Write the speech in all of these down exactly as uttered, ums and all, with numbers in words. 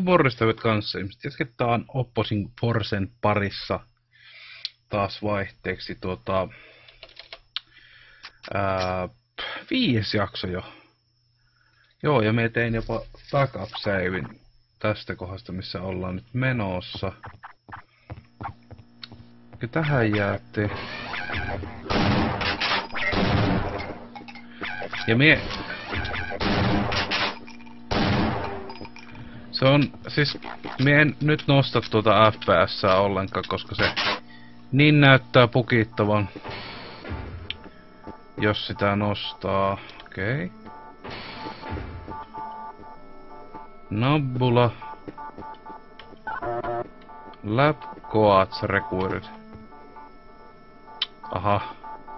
morjesta kanssa. Jatketaan Opposing Forcen parissa taas vaihteeksi tuota... Ää, viides jakso jo. Joo, ja me tein jopa backup savein tästä kohdasta, missä ollaan nyt menossa. Ja tähän jäätte. Ja mie... Se on, siis, mie en nyt nosta tuota F P S:ää ollenkaan, koska se niin näyttää pukittavan. Jos sitä nostaa, okei. Okay. Nabbula. Lab Coats Required. Aha.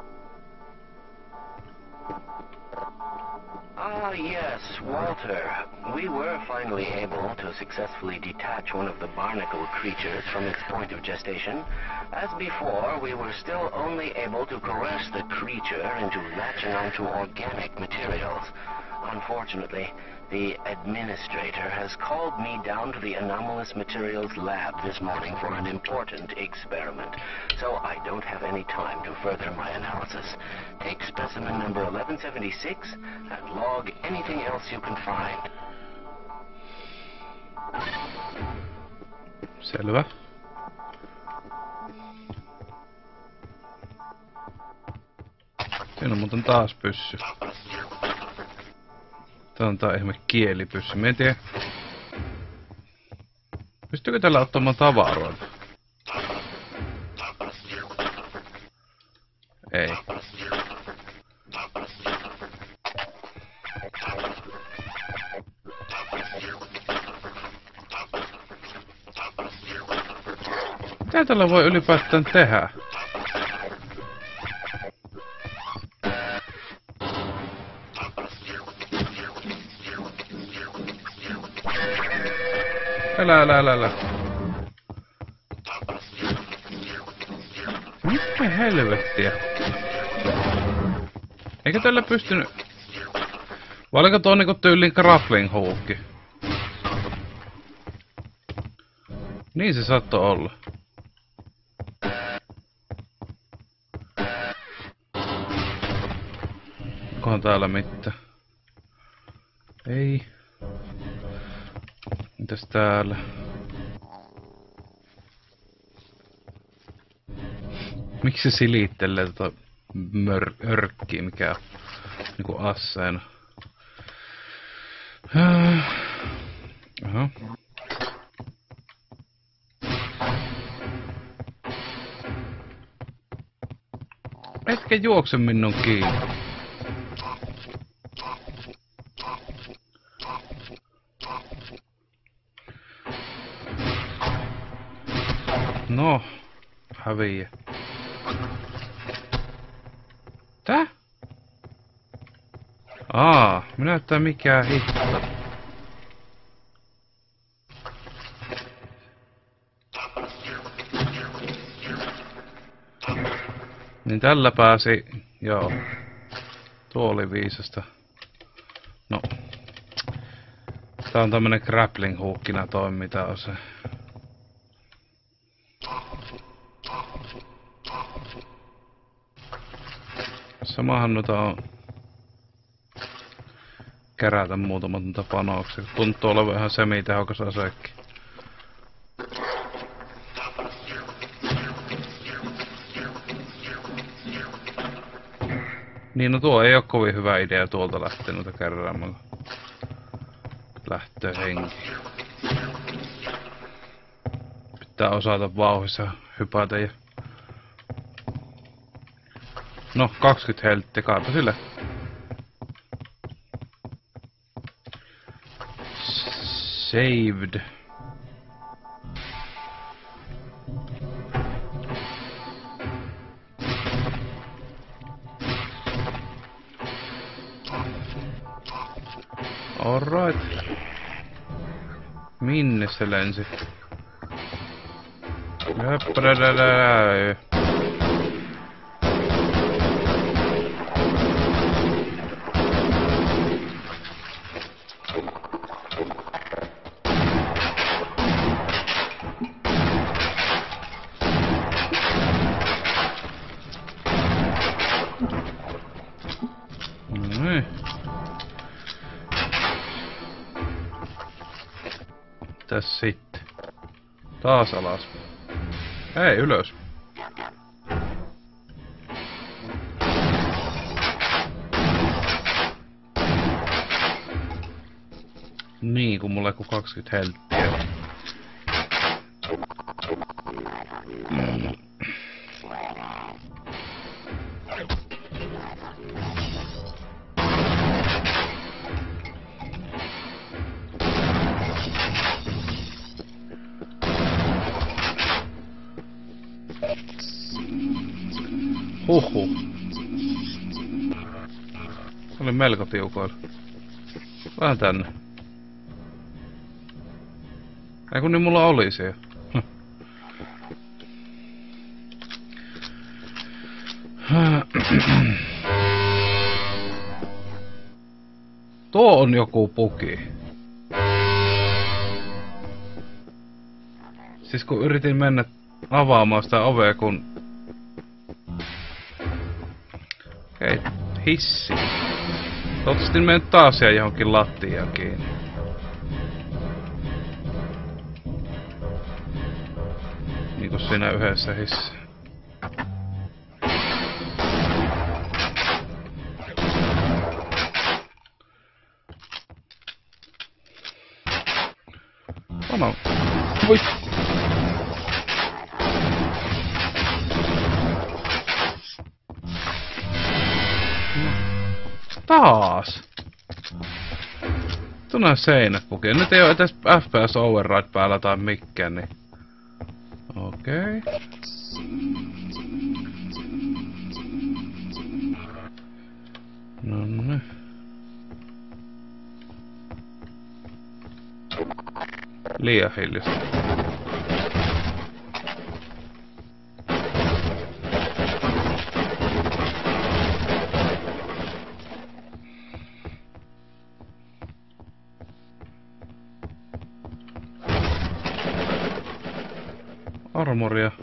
Ah, yes, Walter. We were finally able to successfully detach one of the barnacle creatures from its point of gestation. As before, we were still only able to coerce the creature into latching onto organic materials. Unfortunately, the administrator has called me down to the anomalous materials lab this morning for an important experiment, so I don't have any time to further my analysis. Take specimen number eleven seventy-six and log anything else you can find. Selvä. Siinä on muuten taas pyssy. Tää on tää ihme kielipyssy. Mä en tiedä. Pystyykö tällä ottamaan tavaroita? Ei. Mitä tällä voi ylipäätään tehdä? Älä, älä, älä, älä. Mitä helvettiä? Eikö tällä pystynyt... Vai oliko tuo niinku tyylin grappling hookki? Niin se saattoi olla. Onkohan täällä mitään? Ei. Mitäs täällä? Miksi se silittelee tota mörkkiä, mikä on niinku asseena? Aha. Etkä juokse minun kiinni. No, häviä. Tää? Aa, minä näyttää mikään hitto. Niin tällä pääsi, joo. Tuo oli viisasta. No. Tää on tämmönen grappling hookkina toimita on se. Samahan noita on kerätä muutamat noita panoksia. Tuntuu olevan ihan semitehokas aseekki. Niin no tuo ei oo kovin hyvä idea tuolta lähteä noita keräämällä. Lähtöö henki. Pitää osata vauhissa hypätä ja... No, kaksikymmentä helttiä, kaipa sille. Saved. Alright. Minne se lensi? Höppärärärää. Mitäs sitten? Taas alas. Ei, ylös. Niin, kun mulla ei ku kaksikymmentä helttiä. Mm. Huhhuh. Se oli melko tiukoilla. Vähän tänne. Ei kun niin mulla oli se jo. Tuo on joku puki. Siis kun yritin mennä avaamaan sitä ovea, kun... Okei, hissi. Toivottavasti en mennyt taas ja johonkin lattiaan kiinni. Niinku siinä yhdessä hississä. Ono. Voi. Taas. Tunne seinät pukee. Nyt ei oo edes F P S override päällä tai mikään, niin... Okei. Okay. Nonne. Liian hiljasta. Armoria.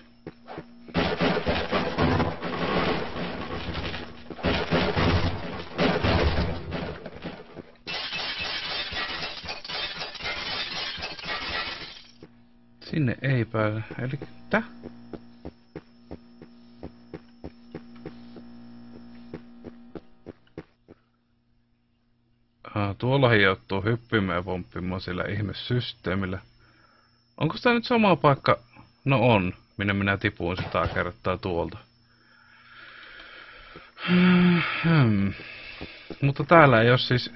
Sinne ei pääse. Eli tä? Ah, tuolla joutuu hyppimään ja pomppimaan sillä ihmesysteemillä. Onko tää nyt sama paikka? No on, minne minä tipuin sitä kertaa tuolta. Hmm. Mutta täällä ei oo siis...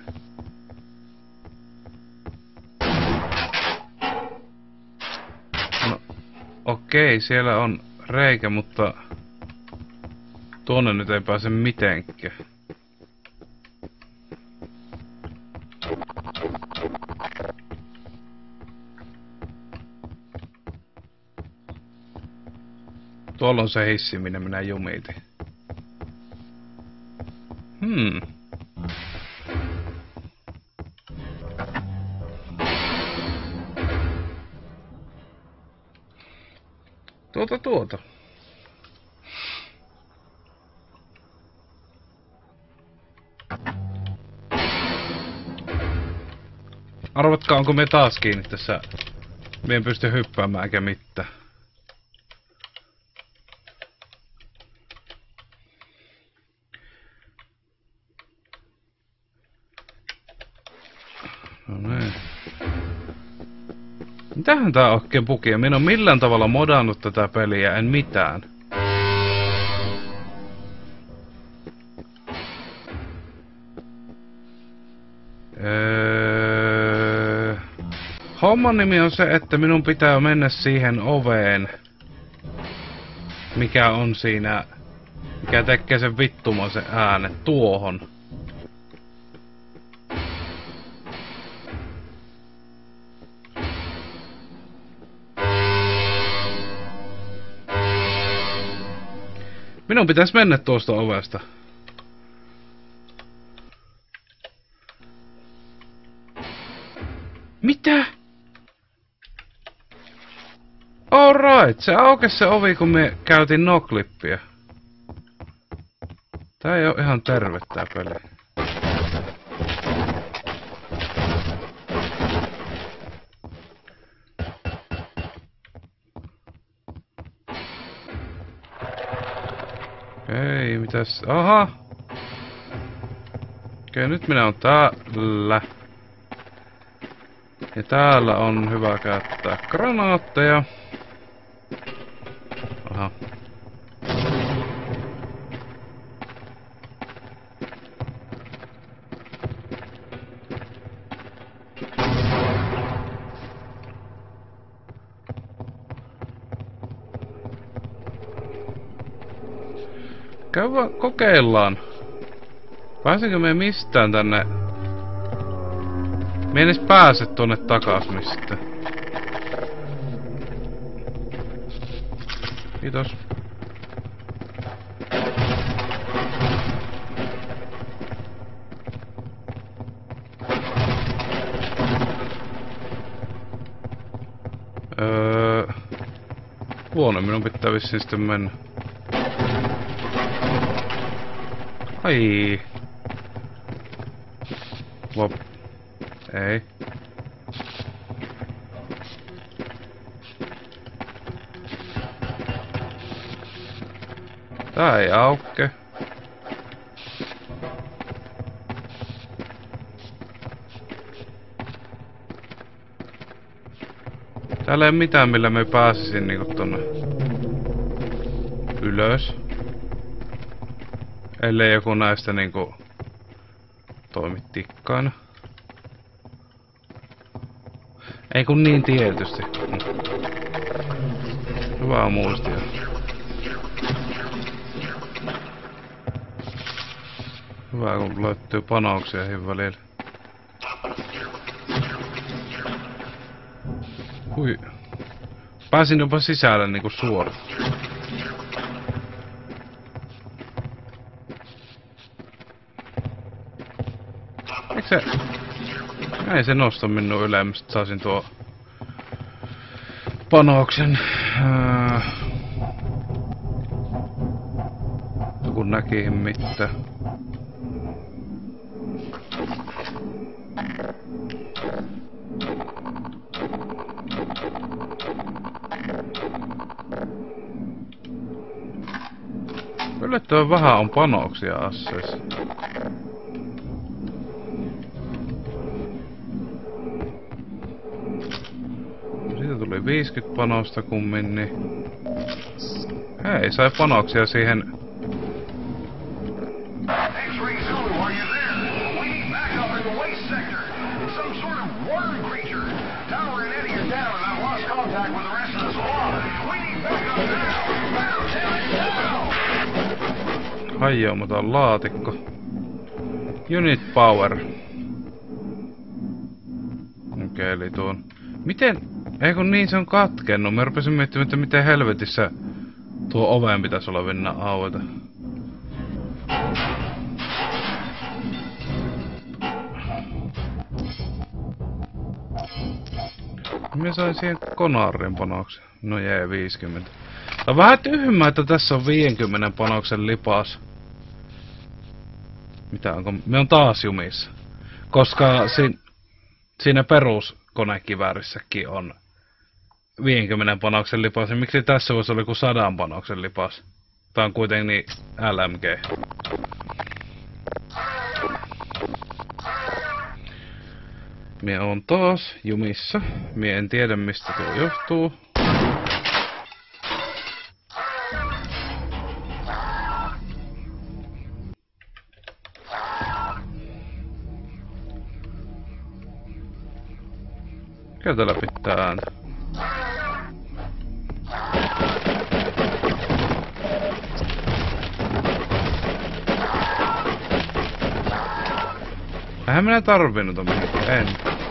No, okei, siellä on reikä, mutta... Tuonne nyt ei pääse mitenkään. Tuolla on se hissi, minne minä jumitin. Hmm. Tuota tuota. Arvatkaa, onko me taas kiinni tässä? Me en pysty hyppäämään eikä mitään. No niin. Mitähän tää oikein pukia? Minä en oo millään tavalla modannut tätä peliä, en mitään. Öö... Homman nimi on se, että minun pitää mennä siihen oveen. Mikä on siinä... Mikä tekee sen vittumaisen äänen tuohon. Minun pitäisi mennä tuosta ovesta. Mitä? Alright, se aukesi se ovi, kun me käytiin noclippiä. Tää ei oo ihan terve tää peli. Ei, mitäs? Aha! Okei, nyt minä on täällä. Ja täällä on hyvä käyttää granaatteja. Aha. Käy vaan kokeillaan. Pääsenkö me mistään tänne? Me en edes pääse tonne takas mistä. Kiitos. Öö... Vuonna minun pitää vissiin sitten mennä. Ai. Vop. Ei. Tää ei auke. Täällä ei ole mitään millä me pääsisin niinku tonne ylös. Ellei joku näistä niinku toimi tikkaina. Ei kun niin tietysti. Hyvä on muistia. Hyvä kun löytyy panauksia hyvin välillä. Hui. Pääsin jopa sisälle niinku suoraan. Eikö se... Ei se nosta minun ylemmästä, saisin tuo... panauksen. Äh... Kun näki mitään. Yllättävän vähän on panoksia asseissa. Siitä tuli viisikymmentä panosta kummin, niin... Hei, sai panoksia siihen... Hajoamaton laatikko. Unit power. Okei, okay, eli tuon... Miten... Ei kun niin se on katkennut. Mä rupesin miettimään, että miten helvetissä tuo oven pitäisi olla vinnä aueta. Mä sain siihen konarin panoksen. No jee, viisikymmentä. On vähän tyhmää, että tässä on viidenkymmenen panoksen lipas. Mitä onko? Me on taas jumissa. Koska si siinä peruskonekiväärissäkin on viidenkymmenen panoksen lipas. Ja miksi tässä voisi olla joku sadan panoksen lipas? Tää on kuitenkin niin L M G. Mie on taas jumissa. Mie en tiedä mistä tuo johtuu. Kyllä täällä pitää ääntä. Eihän minä tarvinnut on mihinkään. En.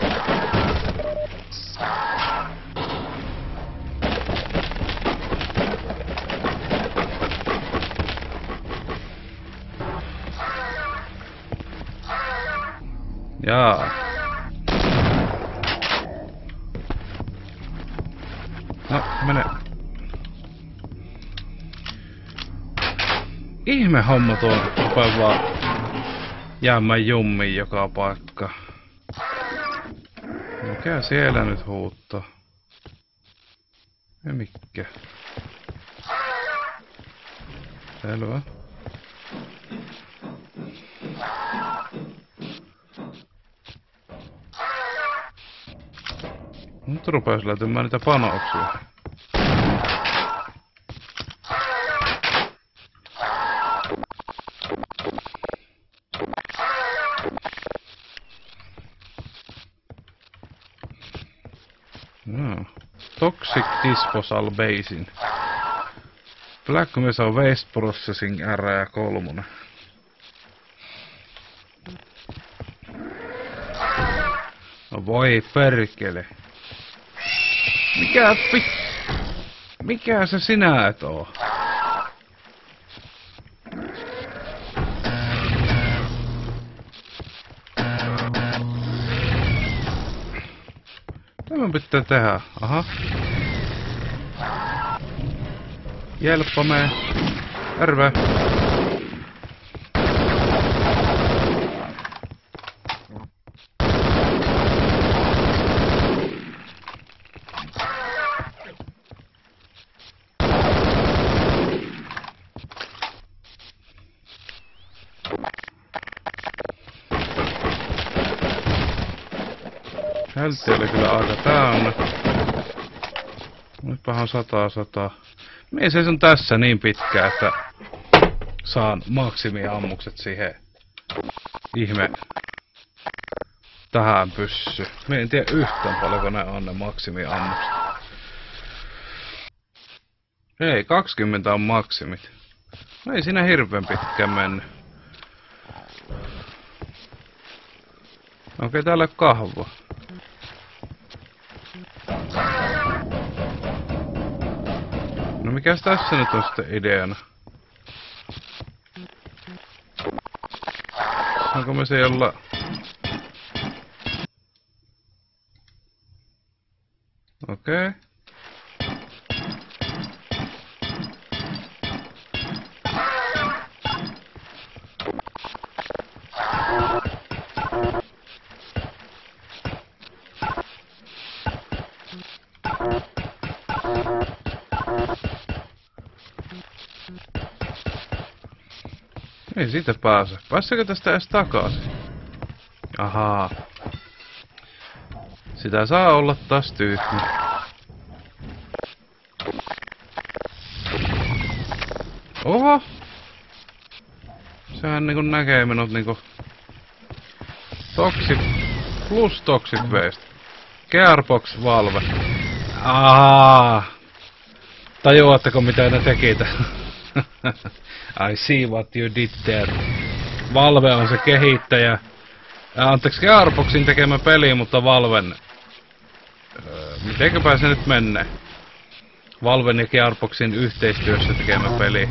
Jaa. No, mene. Ihme homma tuon, rupee vaan jäämään jummiin joka paikka. Mikä siellä nyt huuttaa? Ja mikä? Selvä. Nyt rupes löytymään niitä panoksia. No. Toxic Disposal Basin. Black Mesa Waste Processing R kolme. No voi perkele. Mikä pi... Mikä se sinä et oo? Tämä pitää tehdä. Aha. Jelppa me. Terve. Hältti oli kyllä aika täynnä. Nytpähän sataa sataa. Mie seison tässä niin pitkään, että saan maksimiammukset siihen ihme tähän pyssy. Mie en tiedä yhtään paljonko ne on ne maksimiammukset. Ei, kaksikymmentä on maksimit. No ei siinä hirveän pitkään mennyt. Okei, täällä on kahva. No mikäs tässä nyt on sitten ideana? Onko me se jolla... Okei. Okay. Ei siitä pääse. Päässekö tästä edes takaisin? Ahaa. Sitä saa olla taas tyhmä. Oho! Sehän niinku näkee minut niinku... Toxic... Plus Toxic Waste. Gearbox Valve. Ahaa! Tajuatteko mitä ne teki tähän? I see what you did there. Valve on se kehittäjä. Äh, anteeksi, Gearboxin tekemä peli, mutta Valven... Öö, mitenköpä se nyt menee? Valven ja Gearboxin yhteistyössä tekemä peli.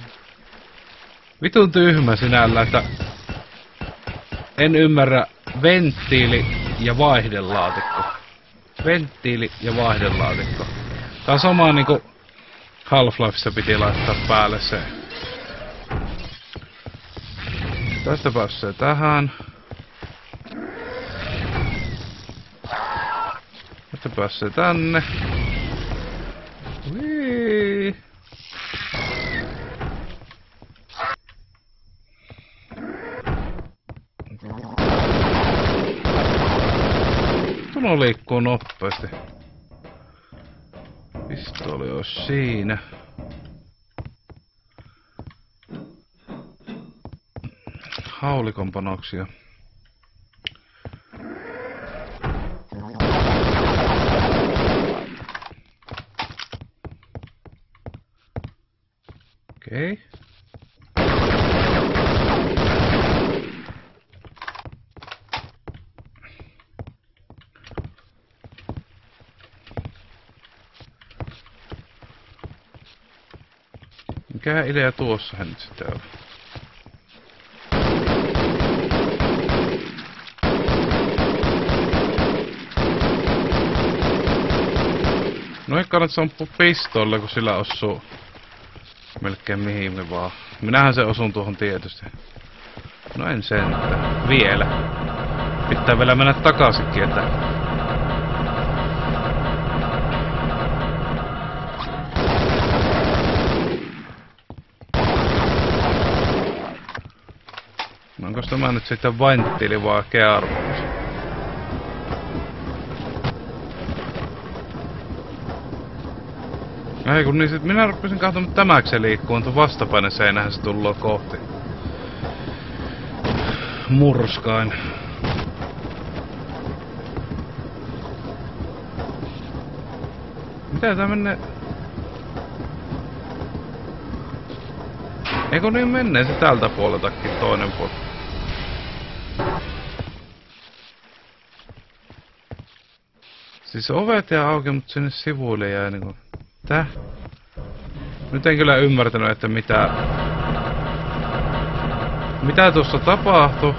Vitun tyhmä sinällä, että... En ymmärrä venttiili ja vaihdelaatikko. Venttiili ja vaihdelaatikko. Tää on sama niinku... Half-Lifessa piti laittaa päälle se. Tästä pääsee tähän. Tästä pääsee tänne. Whee! Tuolla liikkuu nopeasti. Pistooli olisi siinä. Haulikon panoksia. Okei. Okay. Mikä idea tuossa hän nyt sitten on? No ei kannata sampua pistolle, kun sillä osuu melkein mihin me vaan. Minähän se osun tuohon tietysti. No en sentään. Vielä. Pitää vielä mennä takaisinkin, että... No onko tämä nyt sitten venttiili vai Gearbox? Ei kun niin sit minä rupesin katsomaan, että tämäks se liikkuu, on tuon vastapäinen seinähän se tulloo kohti. Murskain. Mitä tää menee? Eikö niin menee se tältä puoleltakin toinen puoli? Siis ovet jää auki, mutta sinne sivuille jää niinku... Tää? Nyt en kyllä ymmärtänyt, että mitä... Mitä tuossa tapahtui?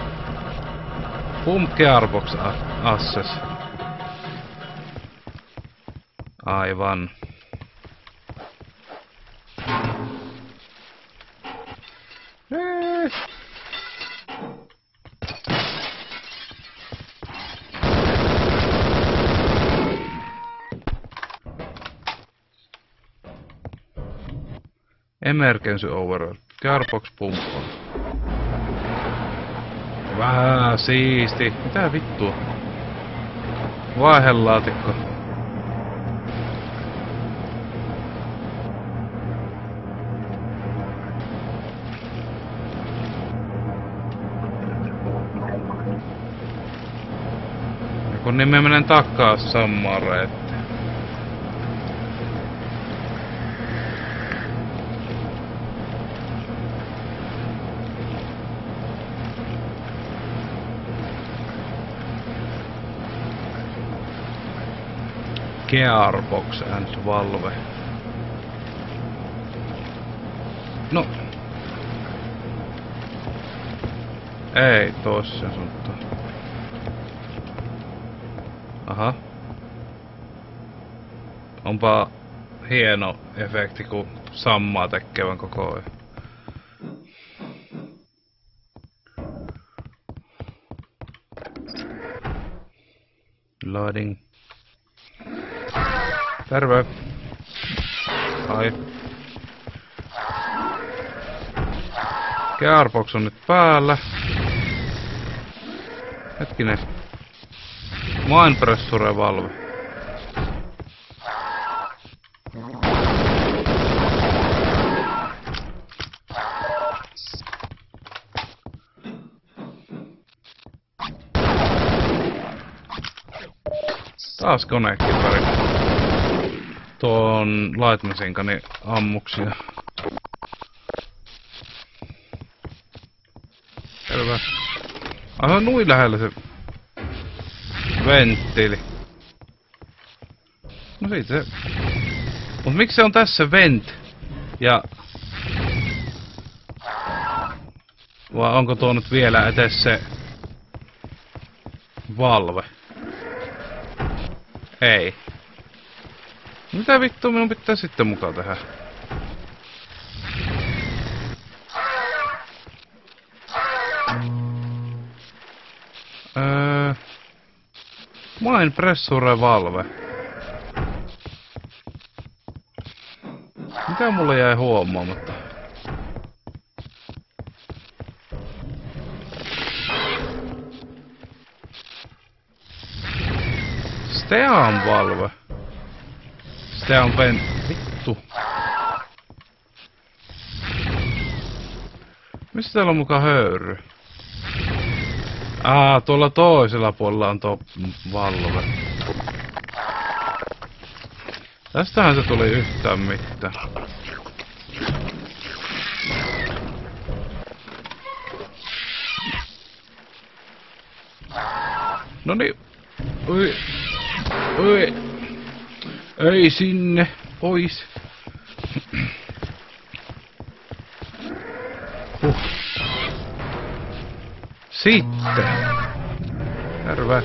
Pump Gearbox Access. Aivan. Eee. Emergency override. Gearbox pump on. Vähän siisti. Mitä vittua? Vaihelaatikko. Ja kun niin me menen takaa samaan reittiin. Gearbox and Valve. No. Ei tossa sanottu. Aha. Onpa hieno efekti, kun sammaa tekevän koko ajan. Loading. Terve. Ai. Gearbox on nyt päällä. Hetkinen. Mindpressure Valve. Taas konekipari. Tuon Lightmasinkani ammuksia. Selvä. Aivan nui lähellä se venttiili. No siitä se... Mut miksi se on tässä vent? Ja... Vai onko tuo nyt vielä etes se... Valve? Ei. Mitä vittua minun pitää sitten mukaan tehdä? Öö... Mindpressure Valve. Mitä mulle jäi huomaamatta? Steam Valve. Steam pen... Vittu. Mistä täällä on mukaan höyry? Aa, tuolla toisella puolella on tuo Valve. Tästähän se tuli yhtään mitään. Noniin. Oi. Oi. Ei sinne. Pois. Huh. Sitten. Terve.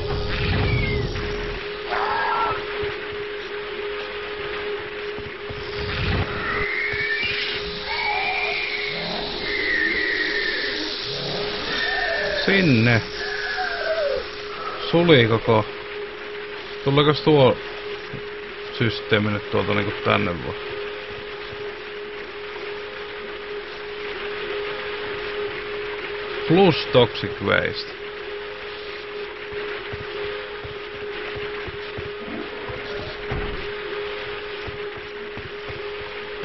Sinne. Suli koko. Tuleekos tuo systeemi nyt tuolta niinku tänne vaan? Plus toxic waste.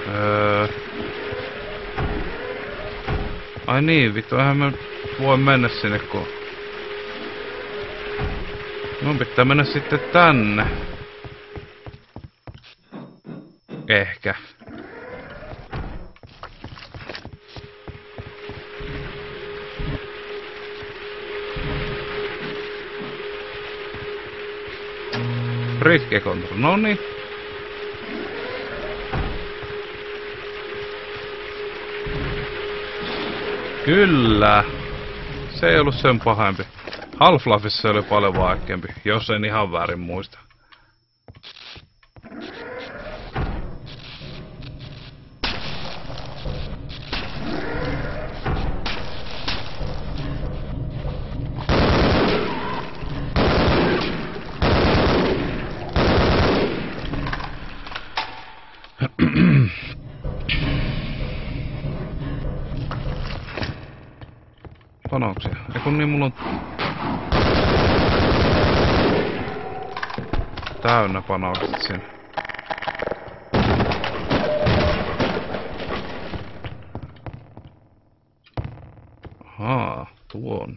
Öö... Ai niin, vittu, eihän mä voi mennä sinne, kun... Mun pitää mennä sitten tänne. Ehkä. Bridge control, noniin. Kyllä. Se ei ollut sen pahempi. Half-Lifeissa se oli paljon vaikeampi, jos en ihan väärin muista. Panoksia. Eiku niin mulla on... täynnä panokset siinä. Ahaa, tuon.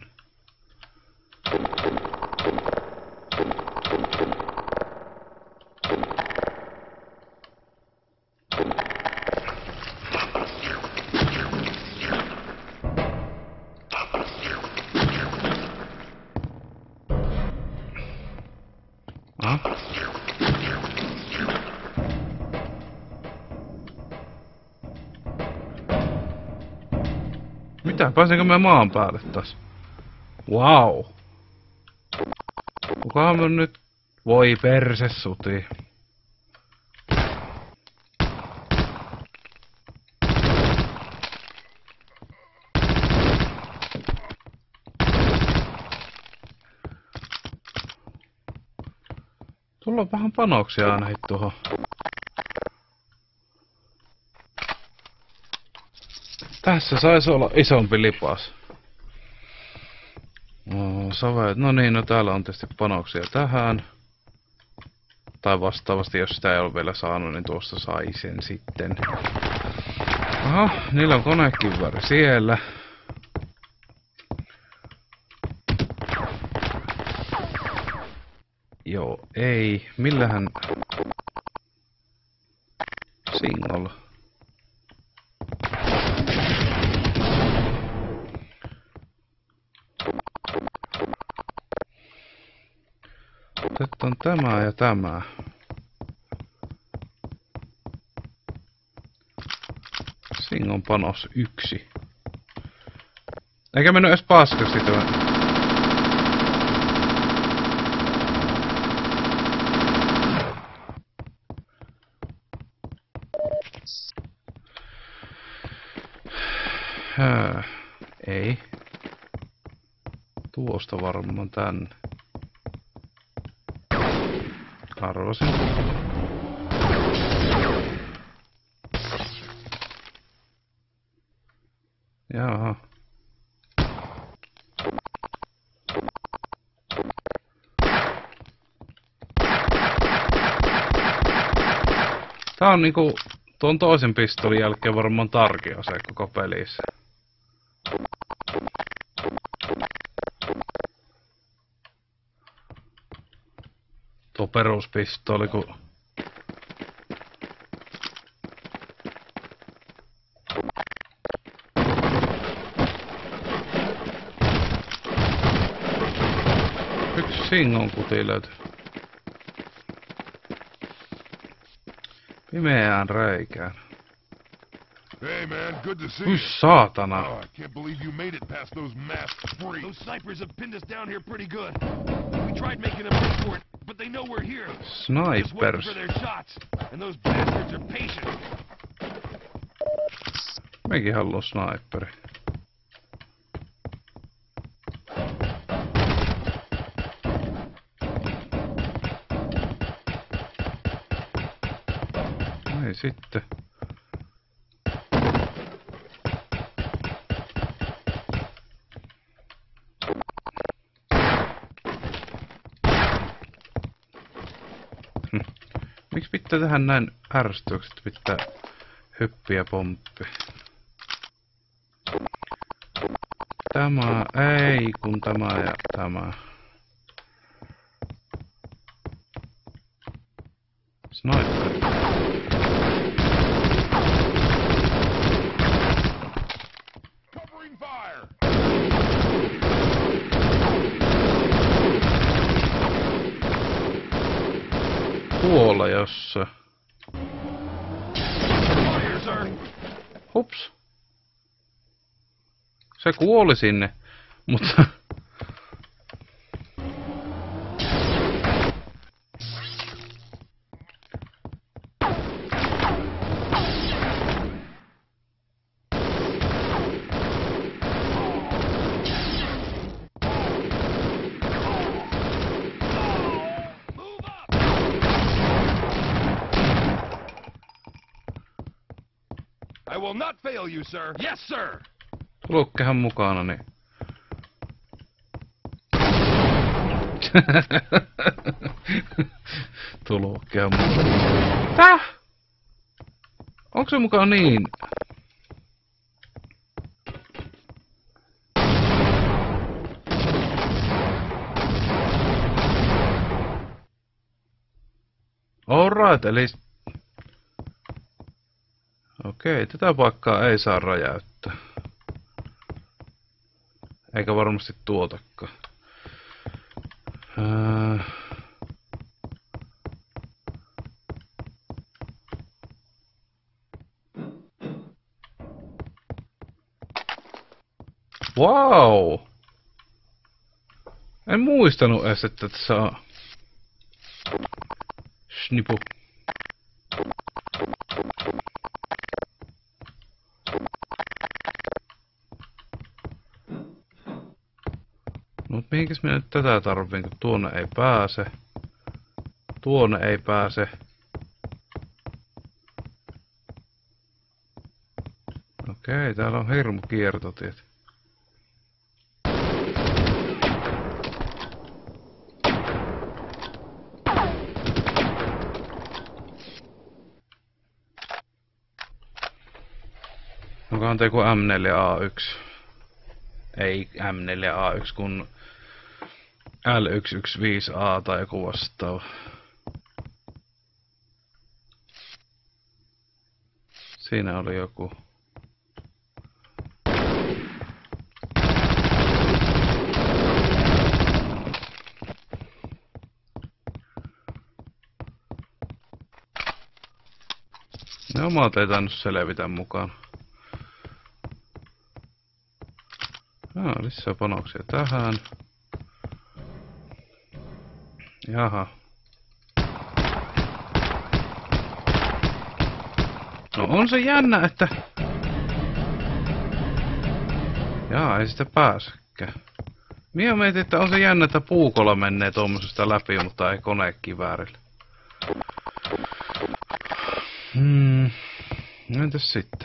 Mitä? Pääsenkö mä maan päälle taas? Wow. Kukahan mä nyt... Voi perse suti. Tulla on vähän panoksia ainakin tuohon. Tässä saisi olla isompi lipas. No, saveet. No niin, no täällä on tietysti panoksia tähän. Tai vastaavasti, jos sitä ei ole vielä saanut, niin tuosta sai sen sitten. Aha, niillä on konekivääri siellä. Joo, ei. Millähän... Singolla. Sitten on tämä ja tämä. Singon panos yksi. Eikä mennyt edes paskaksi tämä. Hää, ei. Tuosta varmaan tänne. Arvasin. Jaha. Tää on niinku tuon toisen pistolin jälkeen varmaan tarkin ase koko pelissä. Tuo peruspistoli, kun... Yksi singon kuti löytyy. Pimeään reikään. Hey man, good to see Hyi you. saatana. Oh, I can't believe you made it past those masked freaks. Those snipers have pinned us down here pretty good. We tried making them pay for it, but they know we're here. Just waiting Snipers. for their shots, and those bastards are patient. Mekin haluaa sniperi. Ei sitten. Hm. Miksi pitää tehdä näin ärsytykset? Pitää Hyppi ja pomppi. Tämä, ei kun tämä ja tämä. Sniper. Covering fire! Tuolla jossa. Fire, sir. Hups. Se kuoli sinne, mutta... I will not fail you, sir. Yes, sir. Tulokkehan mukana, niin... Tulokkehan mukana. Täh? Onko se mukaan niin? Alright, eli... Okei, tätä paikkaa ei saa räjäyttää. Eikä varmasti tuotakaan. Ää... Wow! En muistanut edes, että saa... Snipu. No mihinkäs minä nyt tätä tarvitsen, kun tuonne ei pääse. Tuonne ei pääse. Okei, täällä on hirmu kiertotiet. Onkohan te kuin M neljä A yksi? Ei M neljä A yksi, kun L yksi yksi viisi A tai joku vastaava. Siinä oli joku. Ne omat ei tainnut selvitä mukaan. Ah, lisää panoksia tähän. Jaha. No on se jännä, että... Jaa, ei sitä pääsekään. Minä mietin, että on se jännä, että puukolla menee tuommoisesta läpi, mutta ei konekiväärillä. Hmm. Entäs sitten?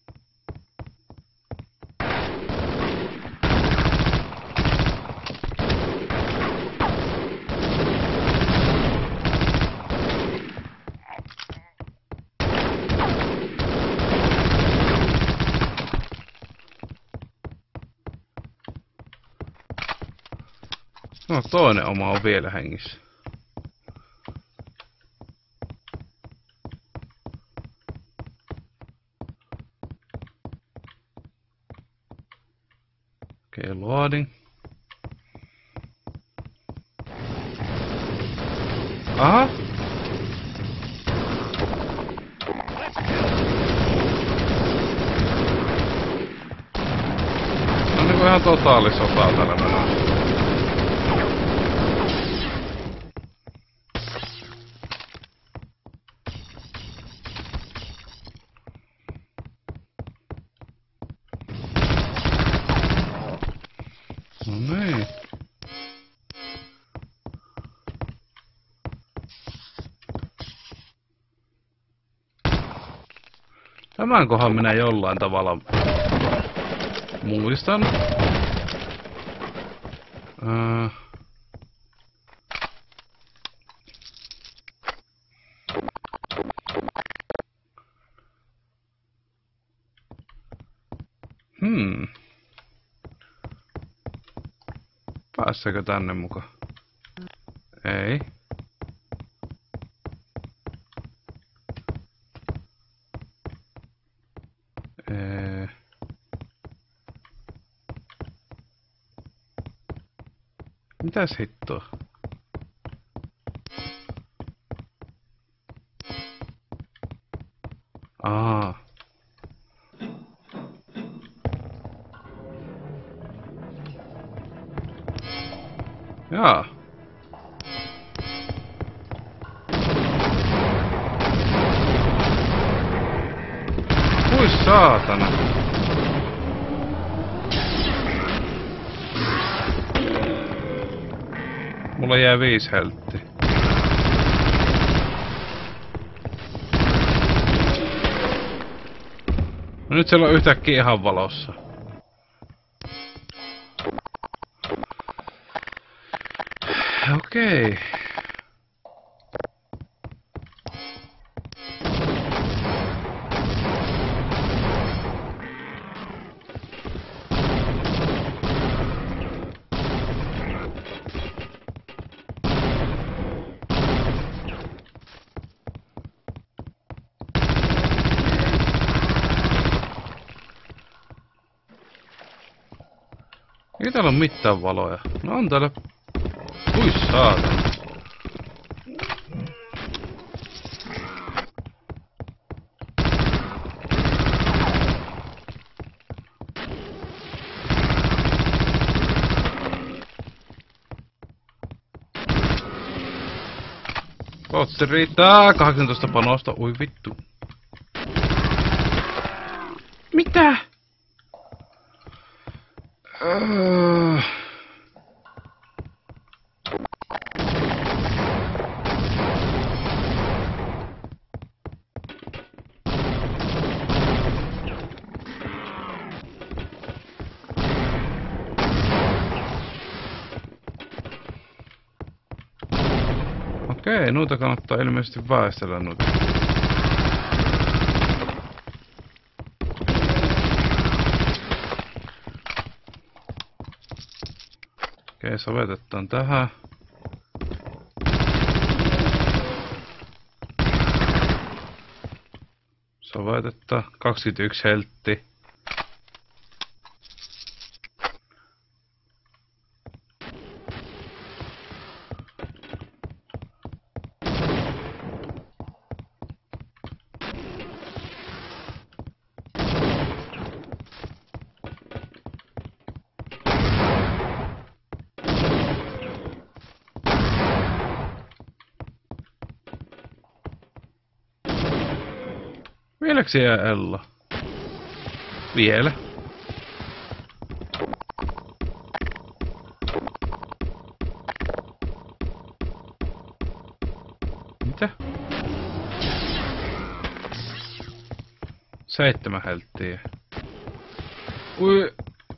No toinen oma on vielä hengissä. Okei, okay, loading. Aha! On niinku ihan totaalisotaa täällä menossa. No niin. Tämän kohan minä jollain tavalla muistan. Öö. Hmm. Päässäkö tänne mukaan? Ei. Ee. Mitäs hittoa? Aa. Jaa. Kui saatana. Mulla jää viisi helttiä. No nyt siellä on yhtäkkiä ihan valossa. Okei. Okay. Ei täällä ole mitään valoja. No on täällä. Ui saatana. Totti riittää kahdeksantoista panosta. Ui vittu. Mitä? Uh... Okei, noita kannattaa ilmeisesti väistellä noita. Okei, sovetetaan tähän. Sovetetaan kaksikymmentäyksi heltti. Vieläks jää Ella? Vielä. Mitä? Seitsemän helttiä. Ui.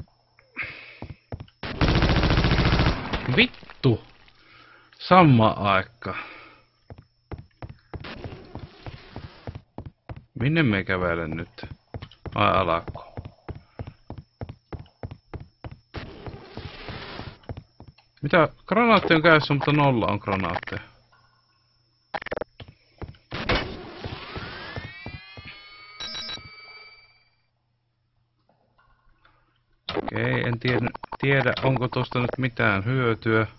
Vittu. Sama aika. Minne me kävelen nyt? Ai alako. Mitä? Granaatti on kädessä, mutta nolla on granaatteja. Okei, en tiedä, tiedä onko tosta nyt mitään hyötyä.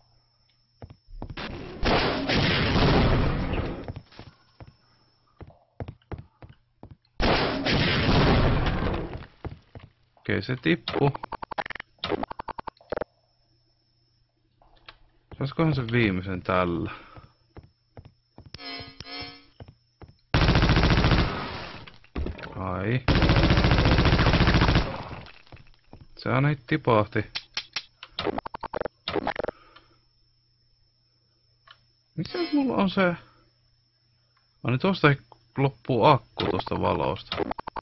Okei, se tippu. Saisikohan se viimeisen tällä? Ai. Se aina tipahti. Missä mulla on se? No niin tosta loppuu akku tosta valosta.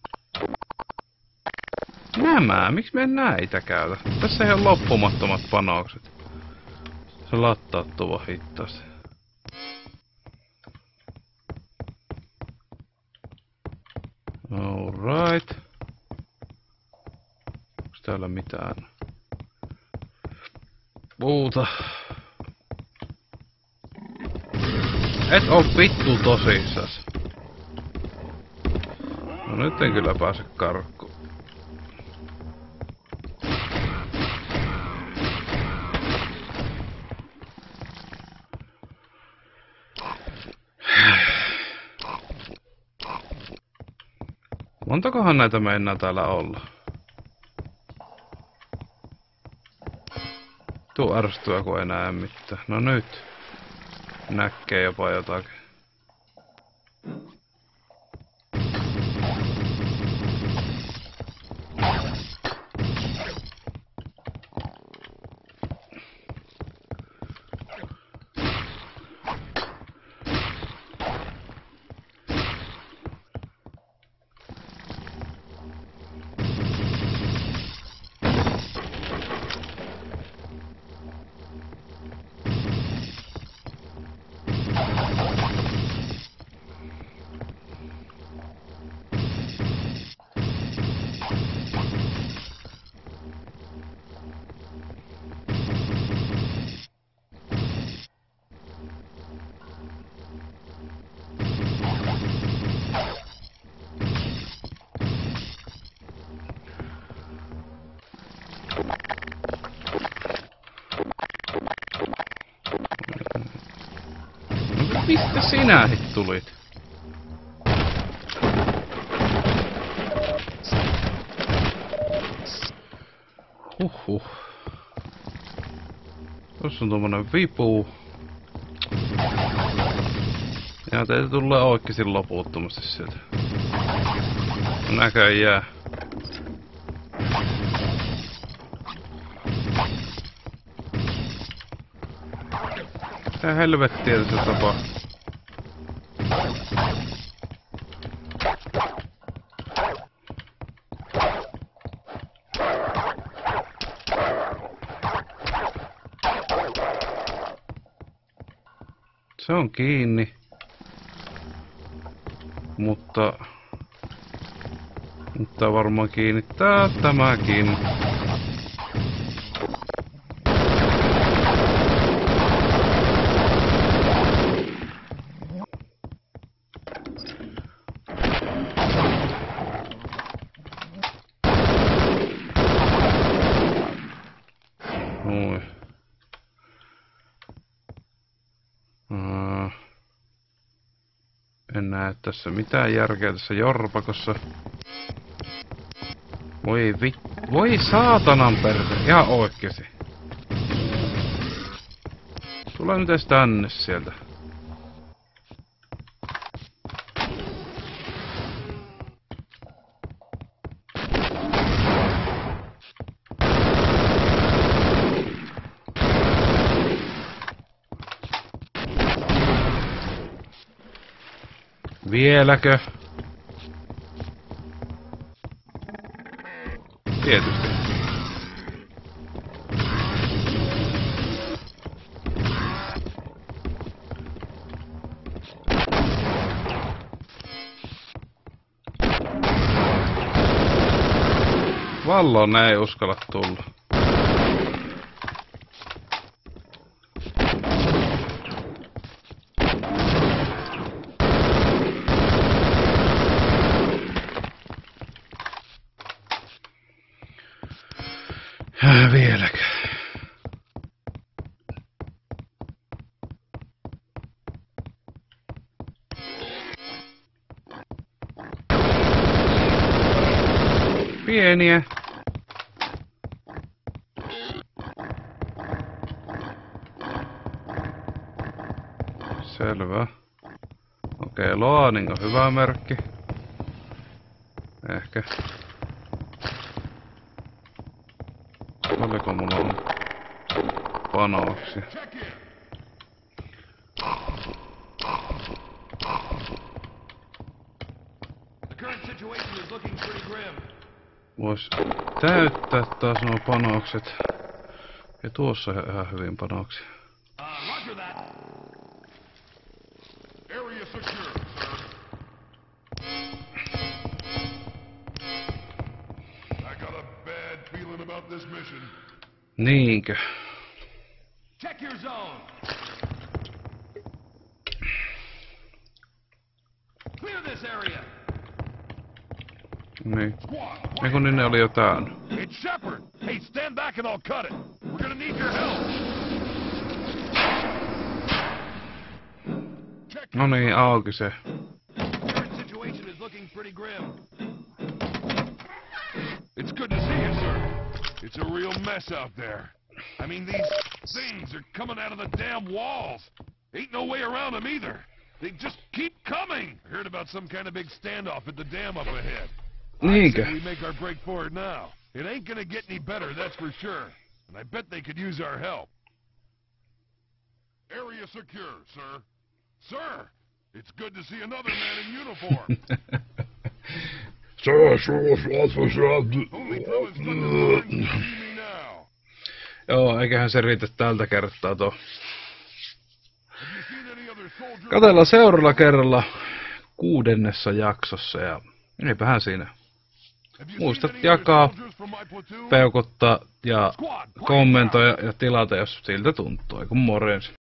Nämä, miksi me en näitä käytä? Tässä ei ole loppumattomat panokset. Se lattauttuva hittaasti. Alright. täällä mitään muuta? Et oo vittu tosissas. No nyt en kyllä pääse karkuun. Montakohan näitä meinaa täällä olla? Tuu ärsytyä kun ei näe mitään. No nyt. Näkee jopa jotakin. Mistä sinä hit tulit? Huhhuh. Tuossa on tommonen vipu. Ja teitä tulee oikeesti loputtomasti sieltä. Näköjään. Mitä helvettiä tässä tapahtuu? Se on kiinni. Mutta... Mutta varmaan kiinnittää tämäkin. Noin. Uh, en näe tässä mitään järkeä tässä jorpakossa. Voi vi... Voi saatanan perse. Ihan oikeesti. Tule nyt edes tänne sieltä. Vieläkö? Tietysti. Valloin ne ei uskalla tulla. Vieläkö? Pieniä. Selvä. Okei, loading on hyvä merkki. Ehkä. Oliko mulla on panoksia? Vois täyttää taas nuo panokset. Ja tuossa on ihan hyvin panoksia. Niinkö? Check your zone. Clear this area. Niin. Squad, Ei kun niin ne oli jo täällä. it's Shepard. Hey, stand back and I'll cut it. We're gonna need your help. Check No niin, auki se. Current situation is looking pretty grim. It's good to see you, sir. It's a real mess out there. I mean, these things are coming out of the damn walls. Ain't no way around them either. They just keep coming. Heard about some kind of big standoff at the dam up ahead. I Niinkö? say we make our break for it now. It ain't gonna get any better, that's for sure. And I bet they could use our help. Area secure, sir. Sir, it's good to see another man in uniform. Only through his thunderbirds can you see me now. Joo, eiköhän se riitä tältä kertaa tuo. Have you seen any other soldiers? Katellaan seuraavalla kerralla kuudennessa jaksossa ja eipähän siinä. Have you Muistat seen any other jakaa, soldiers from my platoon? peukuttaa ja Squad, quiet kommentoida ja tilata, jos siltä tuntuu. Eiku morjens.